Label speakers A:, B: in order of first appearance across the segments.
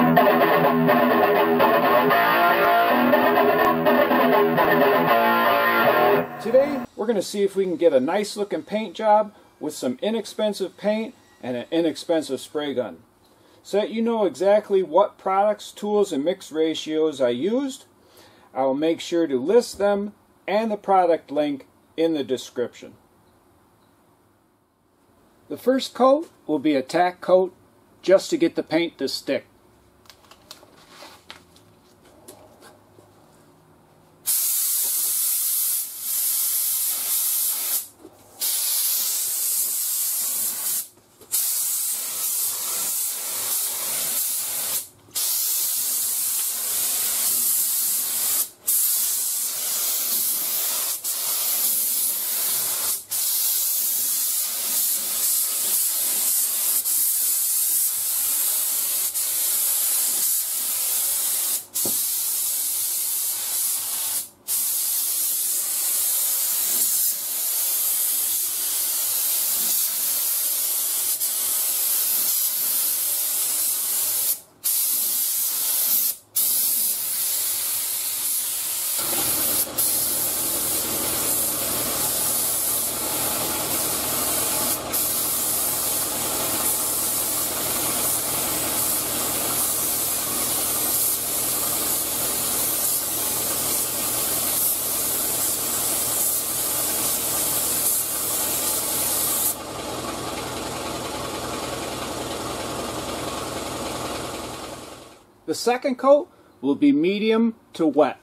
A: Today we're going to see if we can get a nice looking paint job with some inexpensive paint and an inexpensive spray gun. So that you know exactly what products, tools, and mix ratios I used, I will make sure to list them and the product link in the description. The first coat will be a tack coat just to get the paint to stick. The second coat will be medium to wet.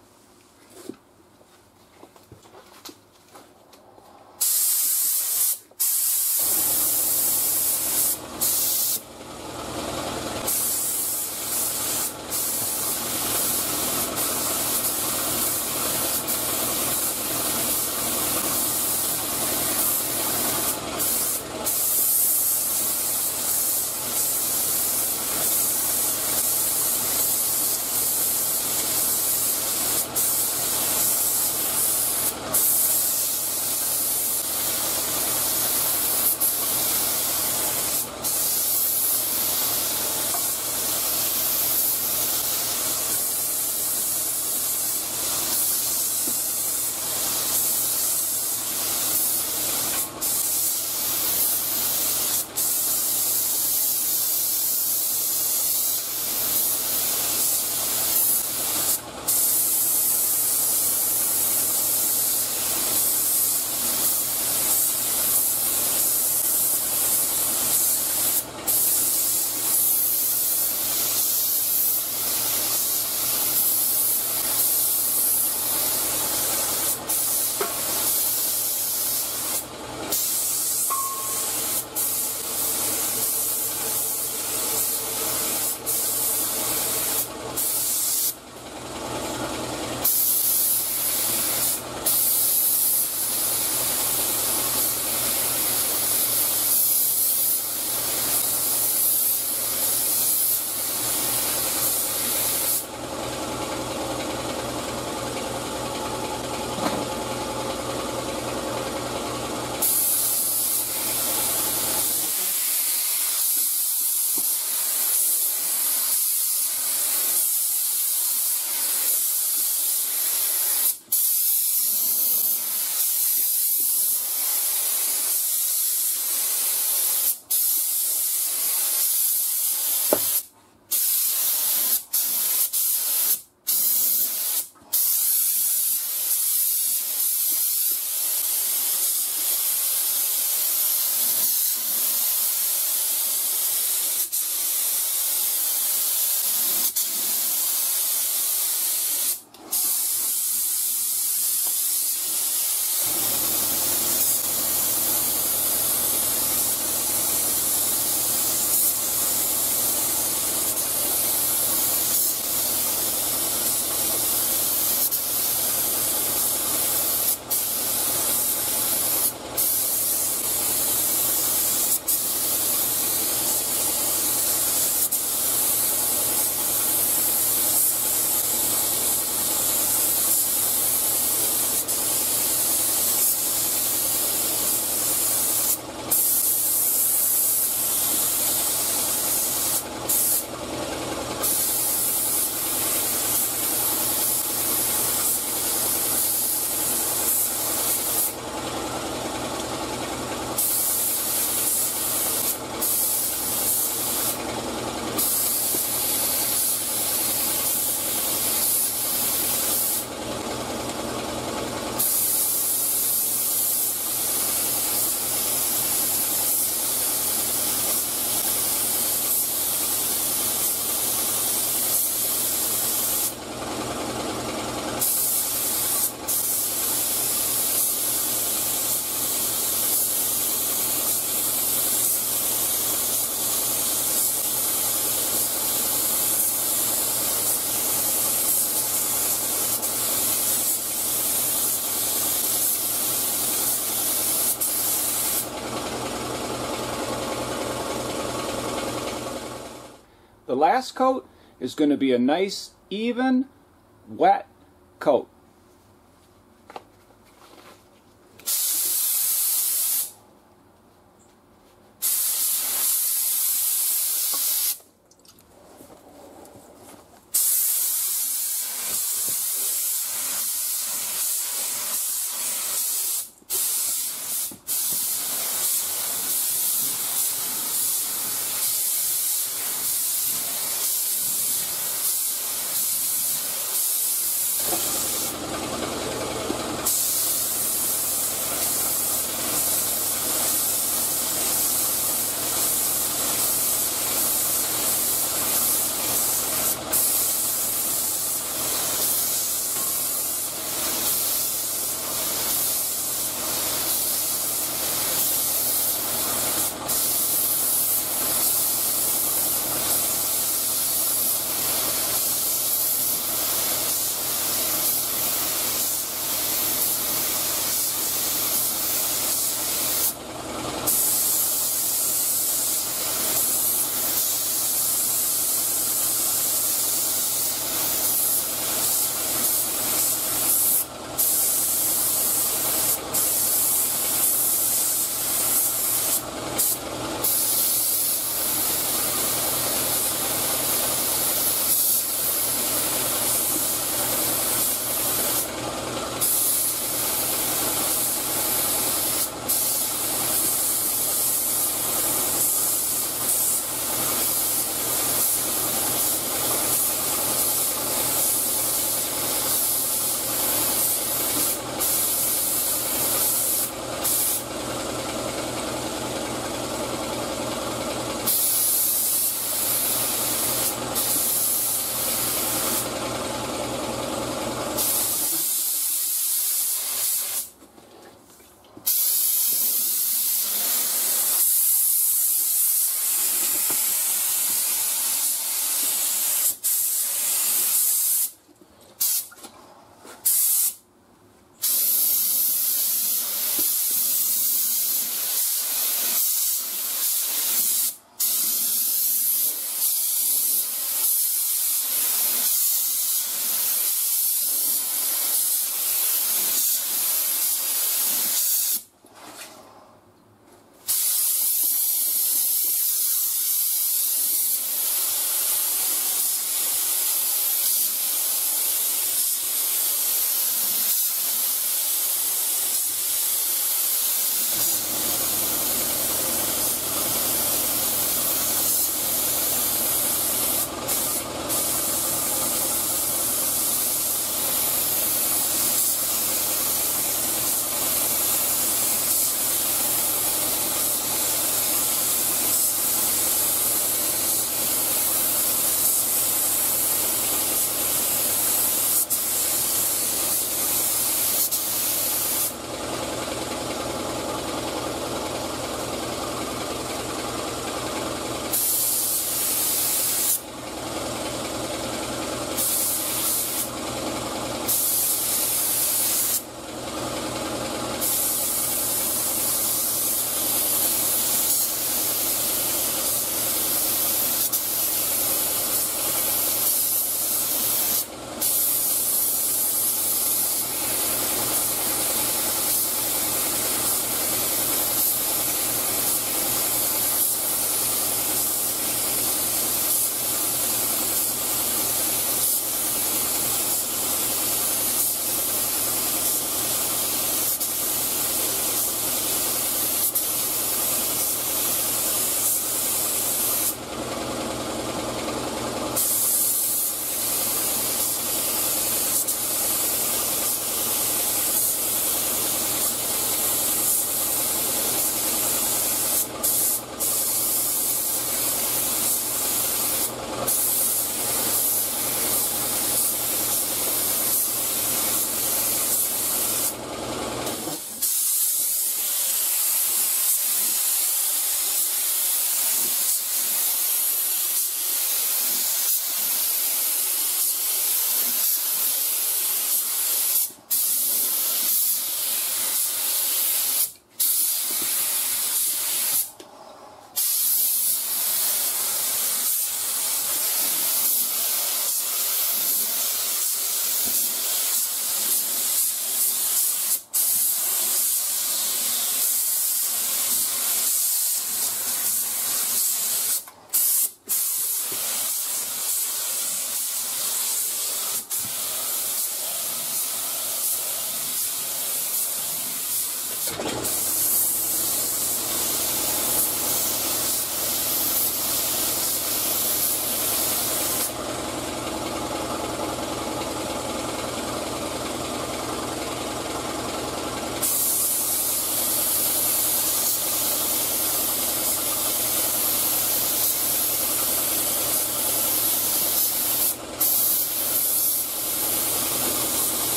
A: last coat is going to be a nice, even, wet coat.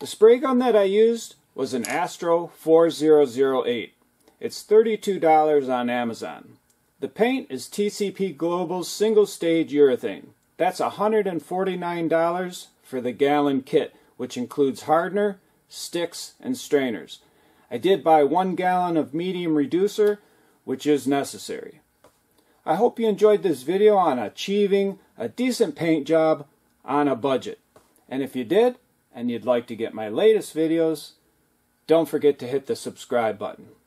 A: The spray gun that I used was an Astro 4008. It's $32 on Amazon. The paint is TCP Global's single stage urethane. That's $149 for the gallon kit, which includes hardener, sticks, and strainers. I did buy 1 gallon of medium reducer, which is necessary. I hope you enjoyed this video on achieving a decent paint job on a budget. And if you did, and you'd like to get my latest videos, don't forget to hit the subscribe button.